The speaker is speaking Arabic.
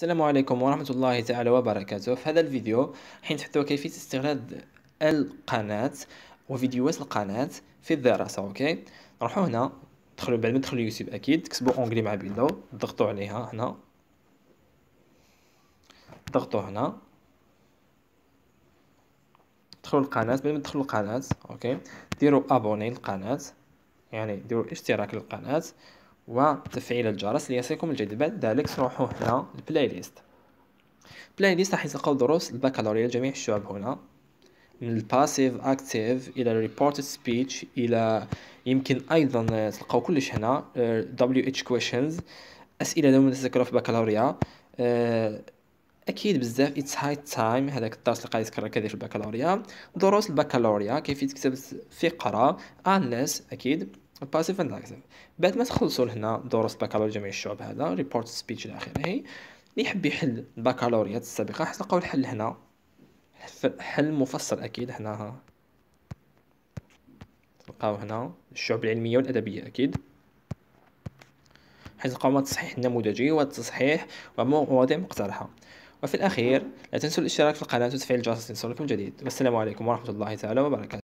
السلام عليكم ورحمة الله تعالى وبركاته. في هذا الفيديو حنتحدث كيفية استغلال القناة وفيديوهات القناة في الدراسة. اوكي، نروحوا هنا، ندخلوا بعد ما ندخلوا يوتيوب اكيد تكتبوا اونجلي مع بيلو، ضغطوا عليها هنا، ضغطوا هنا، دخلوا القناة. بعد ما تدخلوا القناة اوكي ديروا ابوني للقناة، يعني ديروا اشتراك للقناة وتفعيل الجرس ليصلكم الجديد. بعد ذلك تروحوا هنا البلاي ليست. بلاي ليست راح تلقاو دروس البكالوريا لجميع الشعب هنا، من الباسيف اكتيف الى الريبورتد سبيتش، الى يمكن ايضا تلقاو كلش هنا WH questions، اسئله دائما تذكروا في البكالوريا. اكيد بزاف اتس هاي تايم، هذاك الدرس اللي قاعد يتكرر كثير في البكالوريا. دروس البكالوريا كيف تكتب فقره انلس، اكيد الباسيف اند اكتيف. بعد ما تخلصوا لهنا دروس البكالوريا جميع الشعب، هذا ريبورت سبيتش الى اخره. اللي يحب يحل البكالوريات السابقه راح تلقاو الحل هنا، حل مفصل اكيد هنا. ها تلقاو هنا الشعب العلميه والادبيه، اكيد حيث تلقاو التصحيح النموذجي والتصحيح ومواضيع مقترحه. وفي الاخير لا تنسوا الاشتراك في القناه وتفعيل الجرس ليصلكم جديد. والسلام عليكم ورحمه الله تعالى وبركاته.